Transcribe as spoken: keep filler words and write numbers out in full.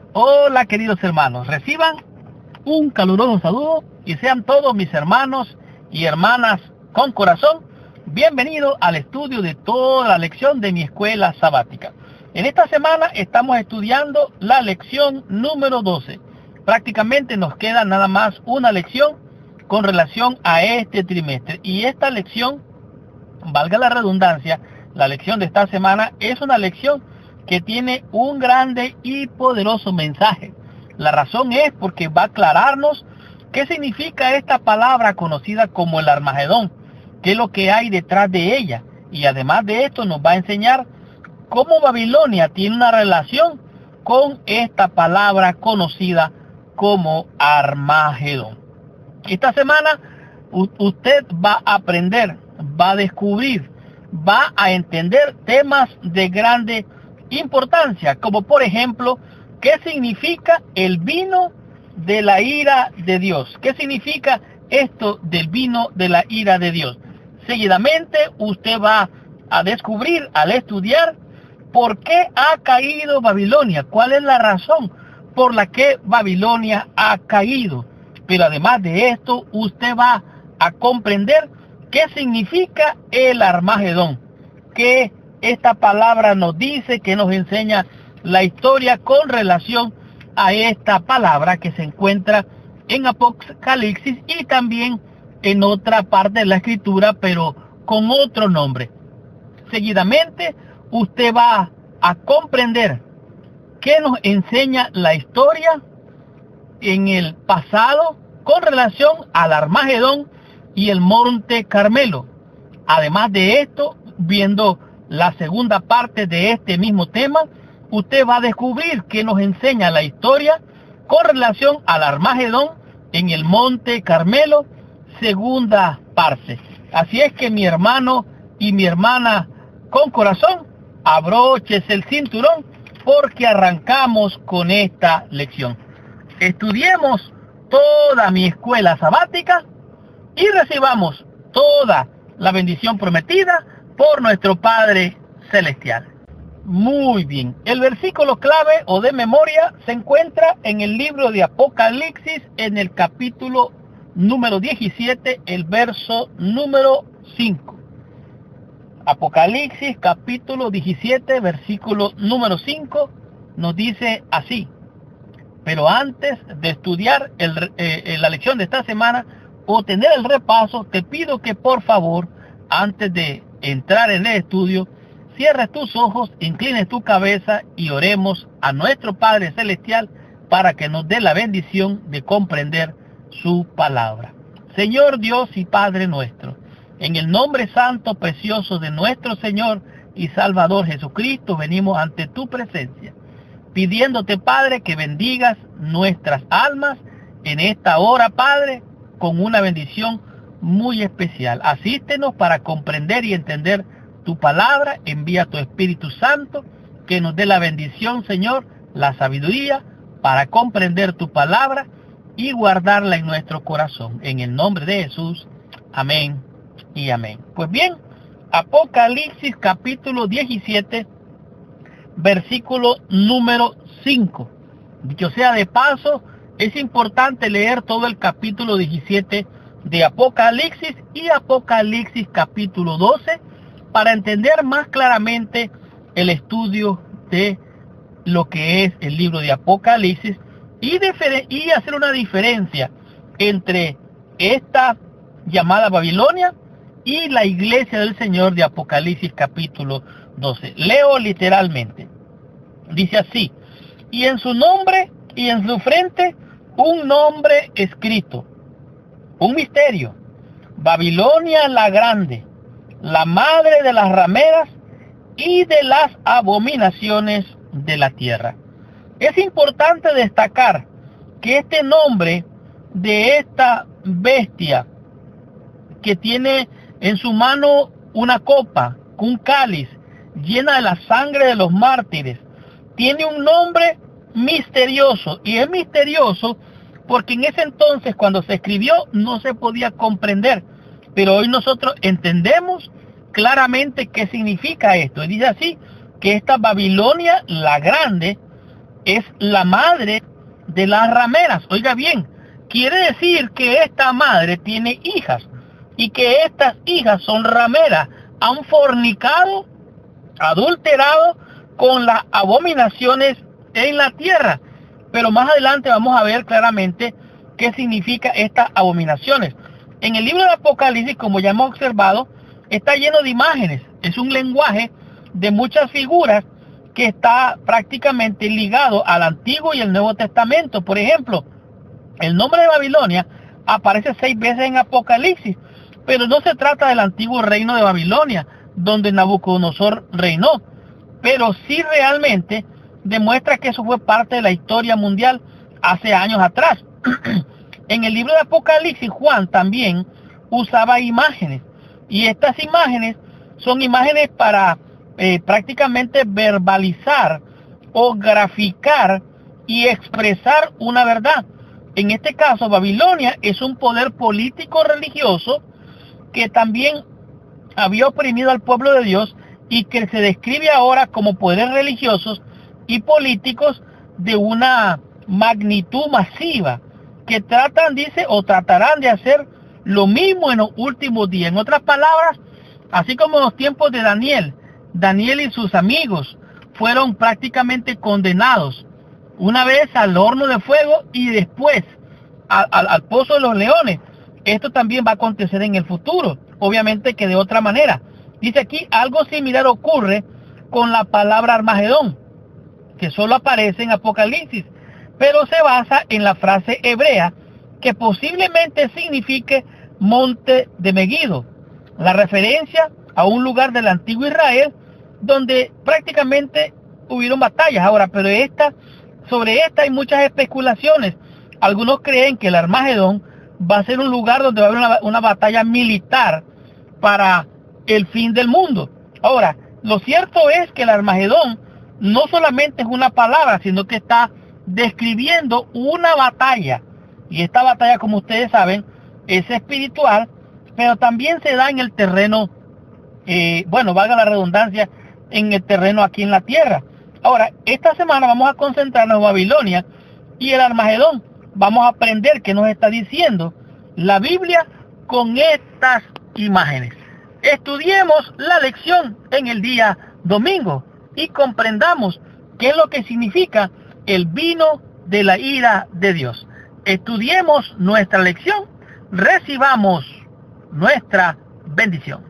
Hola queridos hermanos, reciban un caluroso saludo y sean todos mis hermanos y hermanas con corazón bienvenidos al estudio de toda la lección de mi escuela sabática. En esta semana estamos estudiando la lección número doce. Prácticamente nos queda nada más una lección con relación a este trimestre. Y esta lección, valga la redundancia, la lección de esta semana es una lección que tiene un grande y poderoso mensaje. La razón es porque va a aclararnos qué significa esta palabra conocida como el Armagedón, qué es lo que hay detrás de ella. Y además de esto nos va a enseñar cómo Babilonia tiene una relación con esta palabra conocida como Armagedón. Esta semana usted va a aprender, va a descubrir, va a entender temas de grande importancia, como por ejemplo, ¿qué significa el vino de la ira de Dios? ¿Qué significa esto del vino de la ira de Dios? Seguidamente usted va a descubrir al estudiar por qué ha caído Babilonia, cuál es la razón por la que Babilonia ha caído. Pero además de esto, usted va a comprender qué significa el Armagedón, que esta palabra nos dice, que nos enseña la historia con relación a esta palabra que se encuentra en Apocalipsis y también en otra parte de la escritura, pero con otro nombre. Seguidamente, usted va a comprender qué nos enseña la historia en el pasado con relación al Armagedón y el Monte Carmelo. Además de esto, viendo la segunda parte de este mismo tema, usted va a descubrir que nos enseña la historia con relación al Armagedón en el Monte Carmelo, segunda parte. Así es que mi hermano y mi hermana con corazón, abróchese el cinturón porque arrancamos con esta lección. Estudiemos toda mi escuela sabática y recibamos toda la bendición prometida por nuestro Padre Celestial. Muy bien, el versículo clave o de memoria se encuentra en el libro de Apocalipsis en el capítulo número diecisiete, el verso número cinco. Apocalipsis capítulo diecisiete, versículo número cinco, nos dice así. Pero antes de estudiar el, eh, la lección de esta semana o tener el repaso, te pido que por favor, antes de entrar en el estudio, cierres tus ojos, inclines tu cabeza y oremos a nuestro Padre Celestial para que nos dé la bendición de comprender su palabra. Señor Dios y Padre nuestro, en el nombre santo, precioso de nuestro Señor y Salvador Jesucristo, venimos ante tu presencia, pidiéndote, Padre, que bendigas nuestras almas en esta hora, Padre, con una bendición muy especial. Asístenos para comprender y entender tu palabra. Envía tu Espíritu Santo, que nos dé la bendición, Señor, la sabiduría para comprender tu palabra y guardarla en nuestro corazón. En el nombre de Jesús, amén y amén. Pues bien, Apocalipsis capítulo diecisiete, versículo número cinco. Dicho sea de paso, es importante leer todo el capítulo diecisiete de Apocalipsis y Apocalipsis capítulo doce para entender más claramente el estudio de lo que es el libro de Apocalipsis y, y hacer una diferencia entre esta llamada Babilonia y la iglesia del Señor de Apocalipsis capítulo doce. Leo literalmente. Dice así: y en su nombre y en su frente un nombre escrito, un misterio, Babilonia la grande, la madre de las rameras y de las abominaciones de la tierra. Es importante destacar que este nombre de esta bestia que tiene en su mano una copa, un cáliz llena de la sangre de los mártires, tiene un nombre misterioso, y es misterioso porque en ese entonces cuando se escribió no se podía comprender, pero hoy nosotros entendemos claramente qué significa esto. Y dice así, que esta Babilonia la grande es la madre de las rameras. Oiga bien, quiere decir que esta madre tiene hijas y que estas hijas son rameras, han fornicado, adulterado con las abominaciones en la tierra. Pero más adelante vamos a ver claramente qué significa estas abominaciones. En el libro de Apocalipsis, como ya hemos observado, está lleno de imágenes. Es un lenguaje de muchas figuras que está prácticamente ligado al Antiguo y el Nuevo Testamento. Por ejemplo, el nombre de Babilonia aparece seis veces en Apocalipsis, pero no se trata del antiguo reino de Babilonia, donde Nabucodonosor reinó, pero sí realmente demuestra que eso fue parte de la historia mundial hace años atrás. En el libro de Apocalipsis, Juan también usaba imágenes, y estas imágenes son imágenes para eh, prácticamente verbalizar o graficar y expresar una verdad. En este caso, Babilonia es un poder político religioso que también había oprimido al pueblo de Dios y que se describe ahora como poderes religiosos y políticos de una magnitud masiva que tratan, dice, o tratarán de hacer lo mismo en los últimos días. En otras palabras, así como en los tiempos de Daniel, Daniel y sus amigos fueron prácticamente condenados una vez al horno de fuego y después al, al, al pozo de los leones. Esto también va a acontecer en el futuro, obviamente que de otra manera. Dice aquí, algo similar ocurre con la palabra Armagedón, que solo aparece en Apocalipsis, pero se basa en la frase hebrea que posiblemente signifique monte de Megiddo, la referencia a un lugar del antiguo Israel donde prácticamente hubieron batallas. Ahora, pero esta, sobre esta hay muchas especulaciones. Algunos creen que el Armagedón va a ser un lugar donde va a haber una, una batalla militar para el fin del mundo. Ahora, lo cierto es que el Armagedón no solamente es una palabra, sino que está describiendo una batalla. Y esta batalla, como ustedes saben, es espiritual, pero también se da en el terreno, eh, bueno, valga la redundancia, en el terreno aquí en la tierra. Ahora, esta semana vamos a concentrarnos en Babilonia y el Armagedón. Vamos a aprender qué nos está diciendo la Biblia con estas imágenes. Estudiemos la lección en el día domingo y comprendamos qué es lo que significa el vino de la ira de Dios. Estudiemos nuestra lección, recibamos nuestra bendición.